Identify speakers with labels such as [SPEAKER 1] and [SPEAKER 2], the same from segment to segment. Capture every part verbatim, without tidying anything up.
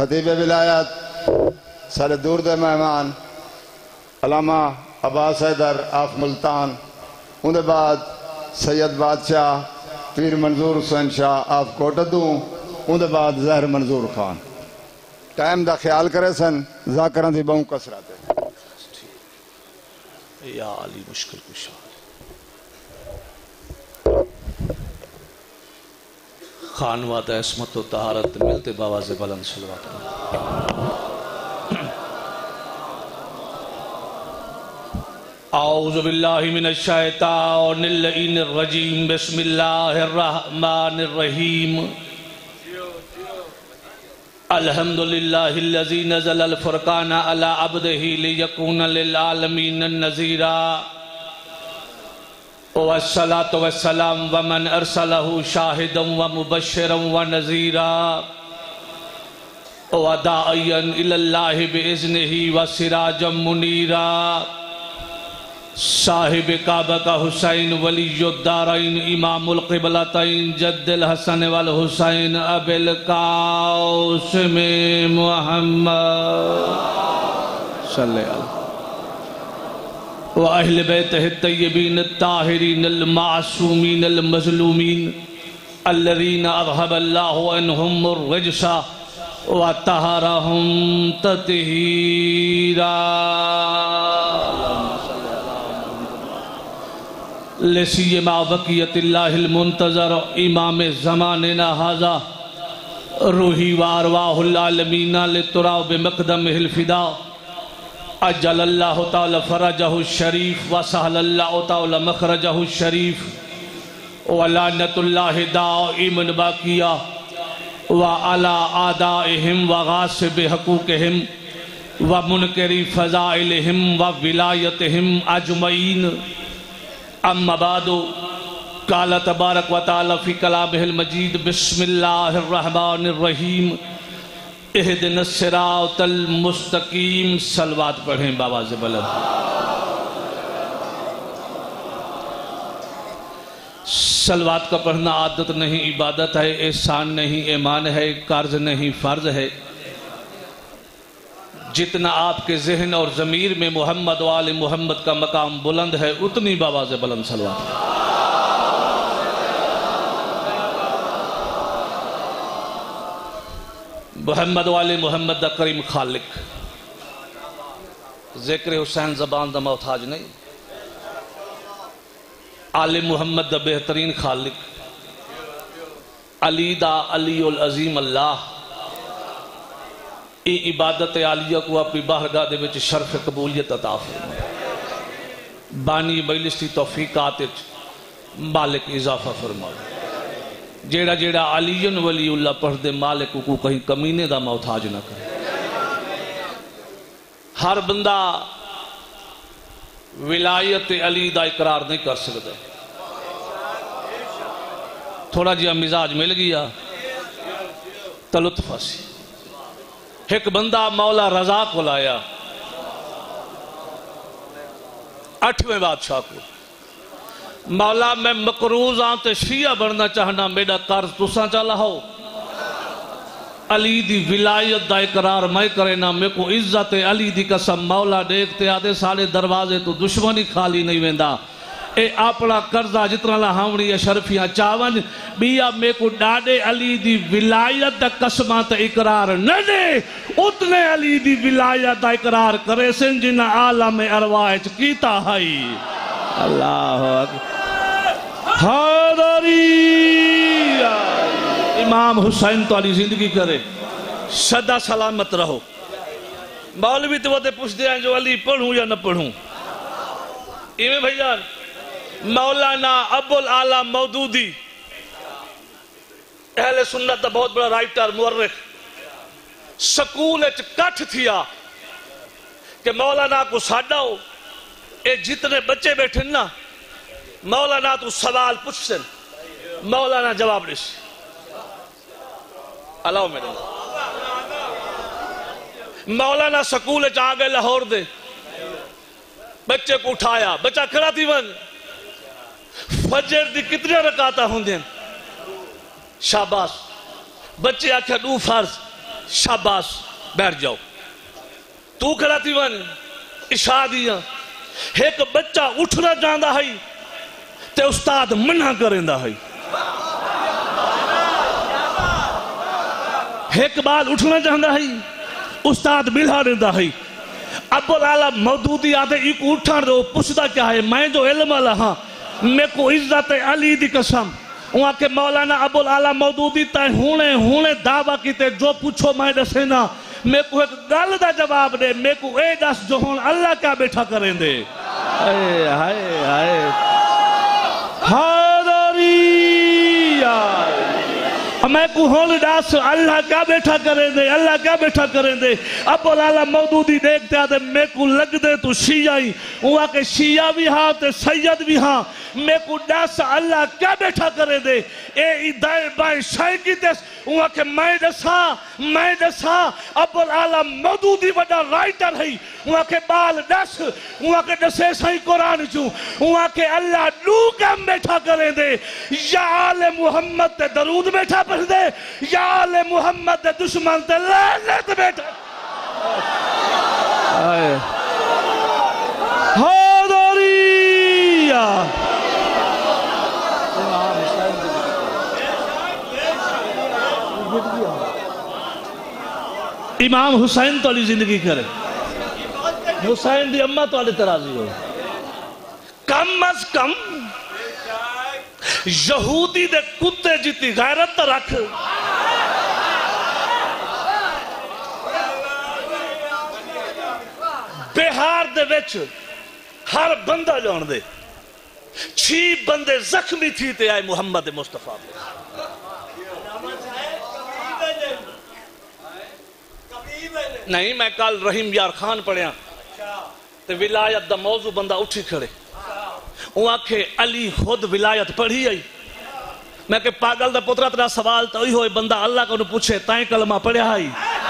[SPEAKER 1] खतीब विलायत सारे दूर दे मेहमान अलामा अब्बास हैदर आफ मुल्तान, उनके बाद सैयद बादशाह पीर मंजूर हुसैन शाह आफ कोटदू, उनके बाद जहर मंजूर खान। टाइम का ख्याल करे सन, जाकर की बहु कसरत है।
[SPEAKER 2] या अली मुश्किल कुशा खानवादा इसमत तहारत मिलते बाबा से बुलंद सलवात। औज़ु बिल्लाहि मिनश शैतानिर रजीम, बिस्मिल्लाहिर रहमानिर रहीम। अल्हम्दुलिल्लाहिल्लज़ी नज़्ज़लल फ़ुरक़ाना अला अब्दिही लियकूना लिल आलमीन नज़ीरा, वस्सलातु वस्सलाम वमन अरसलहु शाहिदन व मुबश्शिरन व नज़ीरा, व दाइयन इलल्लाहि बिइज़्निही व सिराजम मुनीरा। साहिब काबा का हुसैन वलियुद्दारैन इमामुल क़िबलतैन जद्दुल हसन वल हुसैन अबिल कासिम मुहम्मद सल्लल्लाहु व अहले बैतिहि तय्यबीन ताहिरीन अल मासूमीन अल मज़लूमीन अल्लज़ीना अज़हबल्लाहु अन्हुमुर रिज्सा व तहरहुम तत्हीरा। लसीयमा वक़ियतिल्लाहिल मुंतज़र इमाम ज़मानिना हाज़ा रूही व अरवाहुल आलमीना लितुरा बिमक़दमिहिल फ़िदा, अज्जलल्लाहु तआला फ़रजहु शरीफ व सहलल्लाहु तआला मख़रजहु शरीफ, व लानतुल्लाहि दाइमन बाक़िया व अला आदाइहिम व गासिब हक़ूक़िहिम व मुनकरी फ़ज़ाइलिहिम व विलायतिहिम अजमईन। अम्मा बादो काला तबारक व तआला फ़ी कलामिहिल मजीद, बिस्मिल्लाहिर रहमानिर रहीम, इहदिनस सिरातल मुस्तकीम। सलवात पढ़ें बाबा से बुलंद। सलवात का पढ़ना आदत नहीं, इबादत है, एहसान नहीं, ईमान है, कर्ज नहीं, फ़र्ज है। जितना आपके जहन और ज़मीर में मोहम्मद वाले मोहम्मद का मकाम बुलंद है, उतनी बाबा से बुलंद सलवात। मोहम्मद वाले मोहम्मद दा करीम खालिक, ज़िक्र हुसैन ज़बान दा मोहताज नहीं। आले मोहम्मद दा बेहतरीन खालिक, अली दा अलीउल अज़ीम अल्लाह। ये इबादत आलिया को अपनी बारगाह दे विच शर्फ कबूलियत अता फरमाए। बानी मजलिस की तौफीकात मालिक इजाफा फरमाए। जेड़ा जेड़ा अलीयन वलीउल्लाह पढ़दे मालिक को कहीं कमीने दा मोहताज ना करे। हर बंदा विलायत अली दा इकरार नहीं कर सकता। थोड़ा जिहा मिजाज मिल गया तो लुत्फ सी। एक बंदा मौला रजा को लाया, अठवें बादशाह को, मौला मैं मकरूज हाँ तो शिया बनना चाहना, मेरा कर्ज तुसा चला हो। अली दी विलायत दा इकरार मैं करे ना, मेरे को इज्जत अली दी कसम। मौला देखते आदे सारे दरवाजे तो दुश्मनी खाली नहीं वेंदा। ए अपना कर्जा जितना लहावणी अशरफियां चावन बिया, मेरे को डाडे अली दी विलायत दा कसमा ते इकरार न दे, उतने अली दी विलायत दा इकरार करे सिन जिन्ना आलम अरवाह च कीता है। अल्लाह हादरी इमाम हुसैन तो जिंदगी करे, सदा सलामत रहो। मौलवी तो वो पूछते हैं जो अली पढ़ूं या न पढ़ूं। इवें भैया मौलाना अबुल आला मौदूदी अहले सुन्नत का बहुत बड़ा राइटर मुअर्रिख, स्कूल कठ थिया कि मौलाना को साडाओ, ये जितने बच्चे बैठे ना मौलाना तू सवाल पूछन, मौलाना जवाब दे। अलाओ मेरे मौलाना स्कूल आ गए लाहौर दे, बच्चे को उठाया, बच्चा खड़ा थी वन, फजर दी कितने रकाता होंगे, शाबाश। बच्चे आख्या दू फर्ज, शाबाश बैठ जाओ। तू खड़ा थी वन इशा दिया एक बच्चा उठना चाहता है ते उस्ताद मना करेंदा है। एक बार उठना चाहता है उस्ताद बिल्हा देता है। अब्बुल आला मौदूदी आते एक उठन दो पुछदा क्या है मैं जो इल्म वाला हाँ मेरे को इज्जत अली दी कसम। वहाँ के मौलाना अब्बुल आला मौदूदी तय हुने हुने दावा किते जो पूछो मैं दसे ना मेरे को एक गल दा जवाब दे मेरे को ए दस जो हुन अल्लाह क्या बैठा करें दे। हाय हाय हाय हादरिया मैं को होल दास अल्लाह क्या बैठा करें दे अल्लाह क्या बैठा करें दे। अब्बुल आला मौदूदी देखते आते मेरे को लग दे तू शिया ही वहाँ के शिया भी हाँ ते सैयद भी हाँ मेरे को दास अल्लाह क्या बैठा करें दे। ए दाएं बाएं शाय की तेस वहाँ के मैं दसा मैं दसा अब्बुल आला मौदूदी बड़ा राइटर है वहाँ के बाल दस वहाँ के दसे सही कुरान चू वहाँ के अल्लाह नू कम बैठा करें दे। या आले मोहम्मद ते दरूद बैठा पढ़ दे या आले मोहम्मद ते दुश्मन ते लानत बैठा। हादरिया इमाम हुसैन तो जिंदगी करे हुसैन दी अम्मा तो तराजी हो कम अज कम यहूदी दे कुत्ते जितनी गैरत रख। बिहार दे विच हर बंदा जान दे छी बंदे जख्मी थी ते आए मुहम्मद मुस्तफा नहीं। मैं कल रहीम यार खान पढ़िया ते विलायत दा मौजू बंदा उठी खड़े वो आखे अली खुद विलायत पढ़ी आई। मैं के पागल दा पुत्रा तेरा सवाल तो ही होए बंदा अल्लाह को पूछे ताई कलमा पढ़िया आई।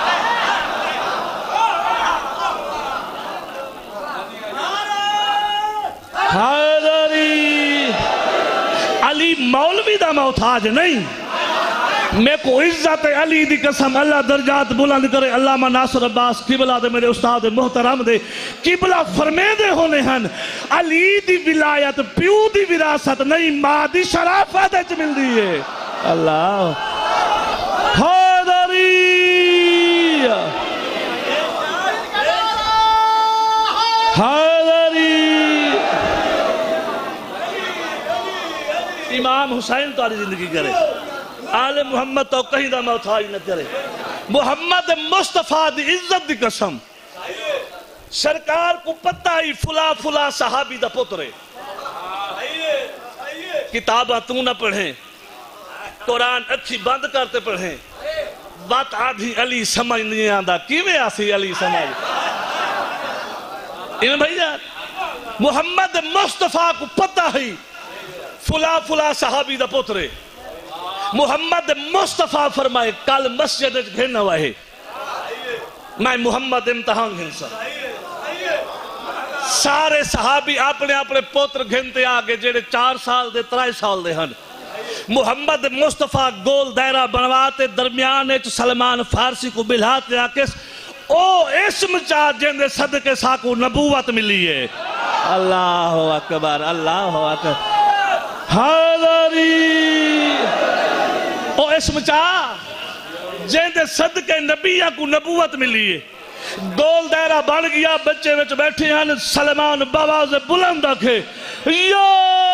[SPEAKER 2] अली मौलवी दा मोहताज नहीं मेरे को इज्जत अली दी कसम अल्लाह दर्जात बुलंद करे। अल्लामा नासिर अब्बास किबला दे मेरे उस्ताद मोहतरम दे किबला फरमेदे होने हन अली दी विलायत प्यू दी विरासत नहीं मां दी शराफत च मिलदी है। अल्लाह हादरिया हादरी इमाम हुसैन तारी जिंदगी करे आले मोहम्मद तो कहीं दा मोहताज न करे। मोहम्मद मुस्तफा दी इज्जत दी कसम सरकार को पता ही फुला फुला सहाबी दा पुत्र है। किताबा तू ना पढ़े कुरान अच्छी बंद करते पढ़े बात आधी अली समझ नहीं आंदा किवें आसी अली समझ इन भैया। मोहम्मद मुस्तफा को पता ही फुला फुला सहाबी दा पुत्र है। मोहम्मद मुस्तफा फरमाए कल मस्जिद घेरना वाहे मैं मोहम्मद इम्तहान घिनसा सारे सहाबी अपने अपने पुत्र घिनते आगे जेड़े चार साल दे त्रै साल दे हन। मोहम्मद मुस्तफा गोल दायरा बनवाते दरमियान सलमान फारसी को बिलाते आके ओ इसम चा जिंदे सदके साकू नबूवत मिली है। अल्लाह अकबर अल्लाह अकबर हादरी ओ इसम चा जिंदे सदके नबिया को नबूवत मिली है। गोल दायरा बन गया बच्चे विच बैठे हैं सलमान बाबा से बुलंद आखे यो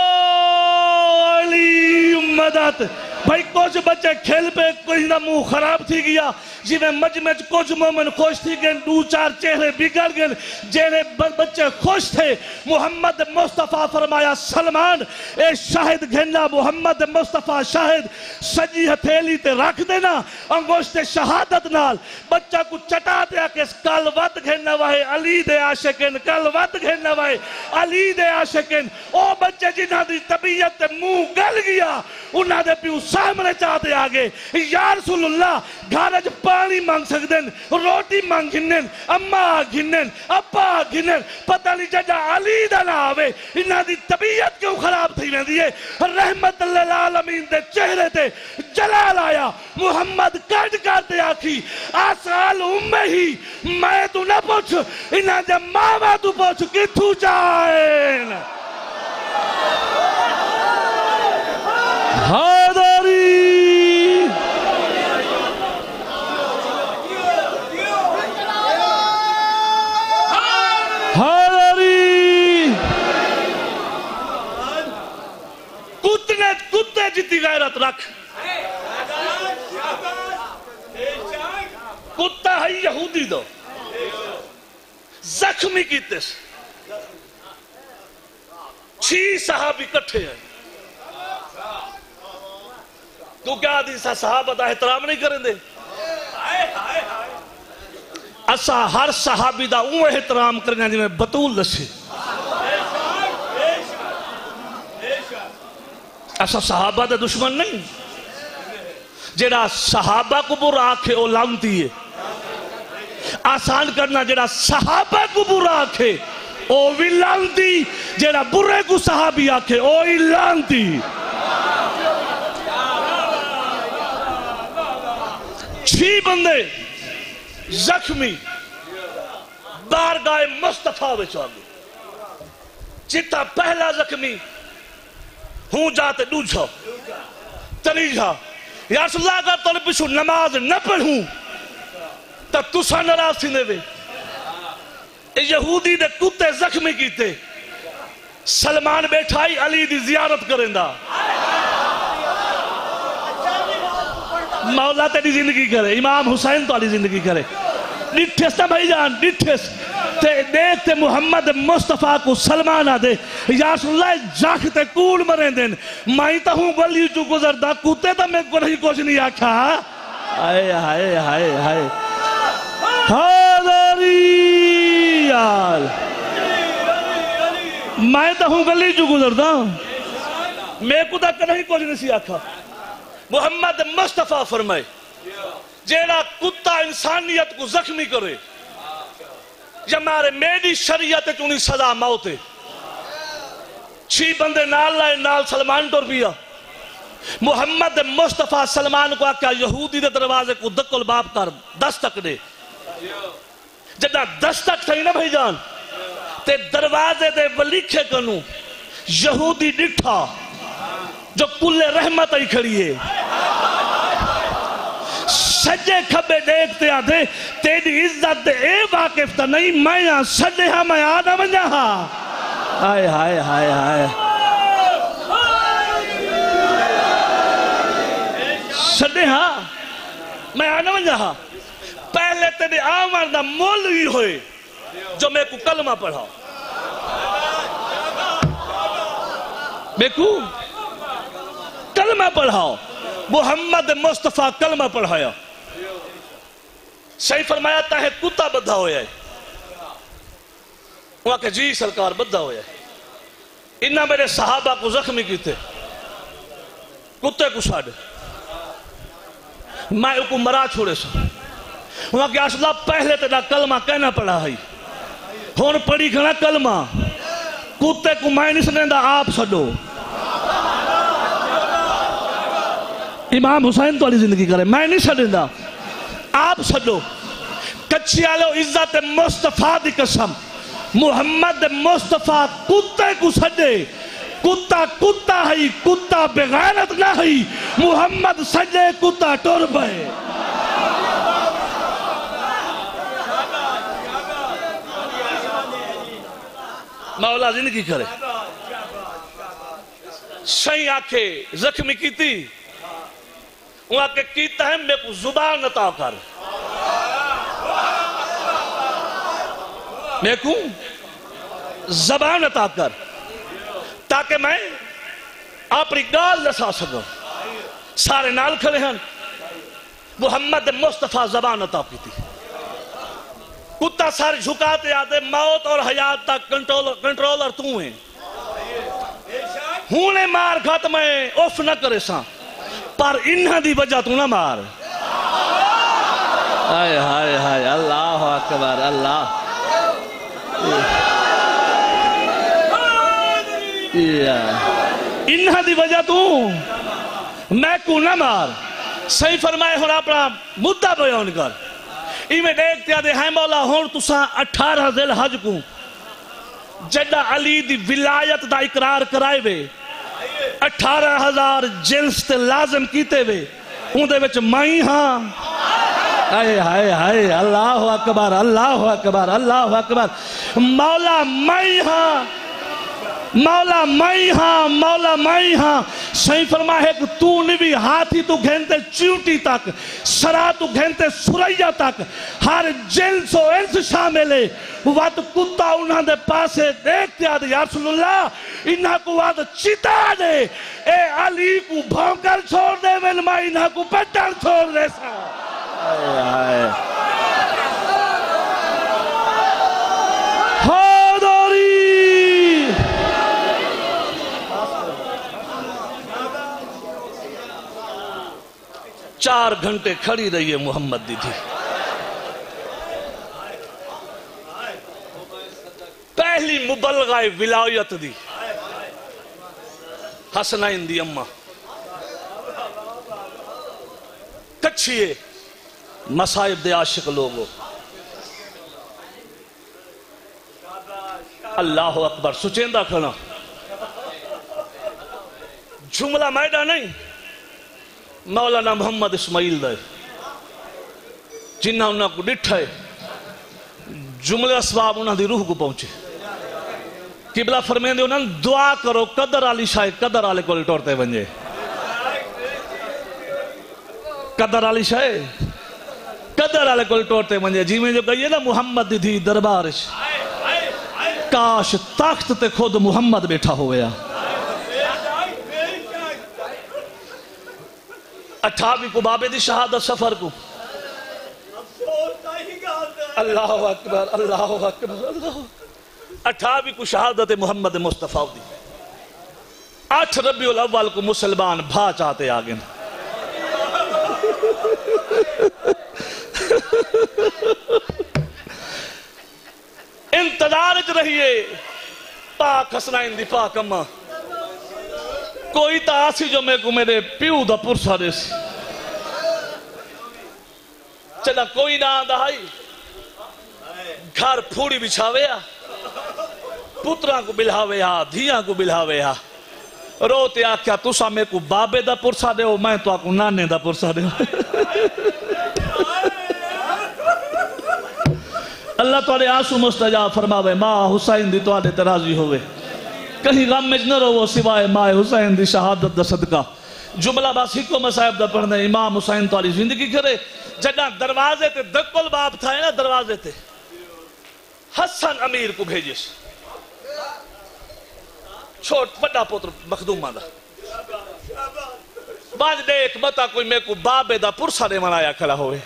[SPEAKER 2] अली मदद भाई कुछ बच्चे खेल पे कोई ना मुंह खराब थी गया जिन्हें मजमे कुछ मोमन खुश थी गए दो चार चेहरे बिगड़ गए जेने बच्चे खुश थे। मोहम्मद मुस्तफा फरमाया सलमान ए शाहिद घेना मोहम्मद मुस्तफा शाहिद सजी हथेली ते रख देना अंगोश्ते शहादत नाल बच्चा को चटा दिया के कल वत घेना वाहे अली दे आशिकिन कल वत घेना वाहे अली दे आशिकिन ओ बच्चे जिन्हां दी तबीयत ते मुंह गल गया उन्हां दे प्यू सामने चाहते आगे या रसूलुल्लाह घर च पानी मांग सकते हैं, रोटी मांग गिनन, अम्मा गिनन, अब्बा गिनन, पता नहीं जदा अली दा ना आवे इन्हां दी तबीयत क्यों खराब थी वेंदी है। रहमत लिल आलमीन दे चेहरे ते जलाल आया। मुहम्मद कट करते आखी आसाल उम्मे ही मैं तू ना पूछ इन्हां दे मावा तू पूछ किथू जाएन। हैदरी कुत्ते कुत्ते जितनी गैरत रख। कुत्ता है यहूदी दो जख्मी कीते छी सहाबी इकट्ठे हैं। तू क्या आदि सा सहाबा दा एहतराम नहीं करेंदे? असा हर सहाबी दा ऊ एहतराम करना जिवें बतूल दसे। असा सहाबा दा दुश्मन नहीं। जेड़ा सहाबा को बुरा आखे ओ लानती है। आसान करना जेड़ा सहाबा को बुरा आखे ओ भी लानती, जेड़ा बुरे को सहाबी आखे ओ ही लानती। छी बंदे जख्मी बारगाह मुस्तफा विच आ गए। चिट्टा पहला जख्मी हूं जाते दूजा तरीजा या रसूलुल्लाह का तोले पिछू नमाज न पढ़ूं तो तुसा नाराज थी वे। यहूदी दे कुत्ते जख्मी कीते। सलमान बैठा ही अली दी जियारत करेंदा। मौला तेरी जिंदगी करे, इमाम हुसैन तो जिंदगी करे। डिठेस ना भाईजान डिठेस ते देखते मुहम्मद मुस्तफा को सलमान आदे या रसूलुल्लाह जाख ते कूड़ मरे दिन मैं तो हूं गली चू गुजरदा कुत्ते तो मैं को नहीं कुछ नहीं आखा। हाय हाय हाय हाय हादरी यार मैं तो हूं गली चू गुजरदा मैं को तो कहीं कुछ नहीं आखा। मुहम्मद मुस्तफा फरमाए जेड़ा कुत्ता इंसानियत को जख्मी करे या मारे मेरी शरीयत चुनी सजा मौत है। छी बंदे नाल लाए नाल सलमान टुर पिया। मुहम्मद मुस्तफा सलमान को आख्या यहूदी दे दरवाजे को दक्कल बाप कर दस्तक दे। जदा दस्तक थी ना भाईजान ते दरवाजे दे वलीखे कनू यहूदी डिठा जो कुल्ले रहमत ही खड़ी है। सजे खबे देखते आधे तेरी इज्जत दे ए वाकिफ तो नहीं मैं यहाँ सजे हाँ मैं आना वंजा हाँ। हाय हाय हाय हाय सजे हाँ मैं आना वंजा हाँ। पहले तेरे आमर दा मौलवी होए जो मैं को कलमा पढ़ा मैं को कलमा पढ़ाओ। मुहम्मद मुस्तफा कलमा पढ़ाया। सही फरमाया है कुत्ता बद्धा होया है। वहां के जी सरकार बद्धा होया है। इन्ना मेरे सहाबा को जख्मी कीते कुत्ते को साढ़े मैं उनको मरा छोड़े सा। वहां के असला पहले तेरा कलमा कहना पड़ा है हुन पढ़ी खड़ा कलमा कुत्ते को मैं नहीं सदेंदा आप सडो। इमाम हुसैन तो जिंदगी करे मैं नहीं छड़ेंदा आप सडो। कच्ची आलो इज्जत मुस्तफा दी कसम मुहम्मद मुस्तफा कुत्ते को सडे। कुत्ता कुत्ता है कुत्ता बेगैरत ना है। मुहम्मद सडे कुत्ता टुर पे। मौला जिंदगी करे सही आखे जख्मी की थी वहां के कीता है मेरे को जुबान अता कर मेरे को जबान अता कर ताकि मैं अपनी गाल दसा सकूं। सारे नाल खड़े हैं। मुहम्मद मुस्तफा जबान अता की थी। कुत्ता सारे झुकाते आते मौत और हयात तक कंट्रोलर कंट्रोलर तू है। हूने मार खत मैं उफ न करे सा पर इन्हां दी वजह तू ना मार। हाय हाय हाय अल्लाह अकबर अल्लाह इन्हा दी वजह तू मैं को ना मार सही फरमाए हुन अपना मुद्दा बयान कर इवें देख त्या दे है मौला हुन तुसा अठारह जिल हज को जड़ा अली दी विलायत दा इकरार कराए वे अठारह हजार जिल्स ते लाजम कीते वे उन्दे विच मैं हां हाय हाय हाय अल्लाह अकबर अल्लाह अकबर अल्लाह अकबर मौला मैं हां मौला मैं हाँ मौला मैं हाँ सही फरमा है कि तू नहीं भी हाथी तू घेनते चींटी तक सरा तू घेनते सुरैया तक हर जिन्स इंस शामिल है वत कुत्ता उन्होंने पासे देखते आद या रसूलुल्लाह इन्हा को वाद चिता दे ए अली को भौंकर छोड़ दे वेल मैं इन्हा को पट्टन छोड़ दे सा चार घंटे खड़ी रही है मोहम्मद दीदी पहली मुबलगा विलायत दी हसनैन दी अम्मा कच्छिए मसाइब दे आशिक लोगो अल्लाह अकबर सुचेंदा खना जुमला मैडा नहीं मौलाना मोहम्मद इस्माइल दे जिन्ना उन्होंने को डिठा है जुमले असबाब उन्होंने रूह को पहुंचे किबला फरमेंदे उन्होंने दुआ करो कदर आली शायद कदर आले को टोरते बंजे कदर आली शायद कदर आले को टोरते बंजे जी में जो कहिए ना मोहम्मद दी दरबार काश तख्त ते खुद मोहम्मद बैठा हो गया अठावी को बाबे दी शहादत सफर को अल्लाह अकबर अल्लाह अकबर अल्लाह अठावी को शहादत मोहम्मद मुस्तफा दी आठ रबीउल अव्वल को मुसलमान भा चाहते आगे इंतजार च रहिए पाक हसनैन दी पाक अम्मा कोई तो आसी जो मेरे को मेरे प्यू दा पुरसा दे चला कोई ना दहाई घर फूड़ी बिछावे आ पुत्रा को बिल्हावे आ धिया को बिल्हावे आ रोते आख्या तुसा मेरे को बाबे दा पुरसा दे मैं तो आको नाने दा पुरसा दे अल्लाह तुहाडे आंसू मुस्तजा फरमावे मां हुसैन दी तुहाडे ते राजी होवे कहीं गम में न रहो सिवाय माए हुसैन दी शहादत दा सदका जुमला बस हिको मसाइब दा पढ़ने इमाम हुसैन ताली जिंदगी करे जड़ा दरवाजे ते दक्कल बाप था ना दरवाजे ते हसन अमीर को भेजिस छोट बड़ा पुत्र मखदूमा दा बाज देख बता कोई मेरे को बाबे दा पुरसा दे मनाया खड़ा होवे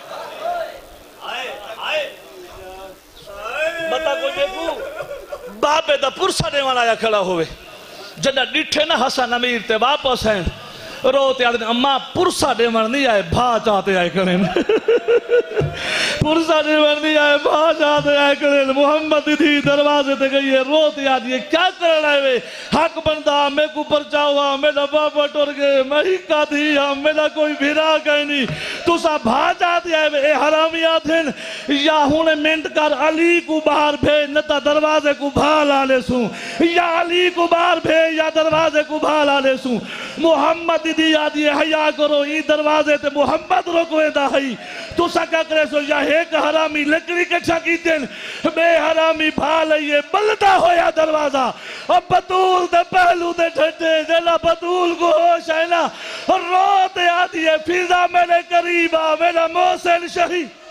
[SPEAKER 2] बता कोई मेरे को बाबे दा पुरसा दे मनाया खड़ा होवे जड़ा डिठे ना हसन अमीर ते वापस हैं रोते आदमी अम्मा पुरसा देवन नहीं आए भा चाहते आए करें पुरसा देवन नहीं आए भा चाहते आए करें मोहम्मद दी दरवाजे ते गई है रोते आदमी क्या करना है वे हक बनदा मैं को परचावा मेरा बाबा टुर गए मैं ही का थी मेरा कोई भिरा कहीं नहीं तुसा भा चाहते आए वे हरामिया थे या हुने मिनट कर अली को बाहर भेज न ता दरवाजे को भा ला ले सू या अली को बाहर भेज या दरवाजे को भा ला ले सू मोहम्मद दी याद ये हया करो ई दरवाजे ते मोहम्मद रोकवेदा है तुसा क्या करे सो या एक हरामी लकड़ी कट्ठा कीते बे हरामी भा लइए बलदा होया दरवाजा अब बतूल दे पहलू दे ठटे जला बतूल को होश है ना रोते आती है फिजा मेरे करीब आ मेरा मोहसिन शहीद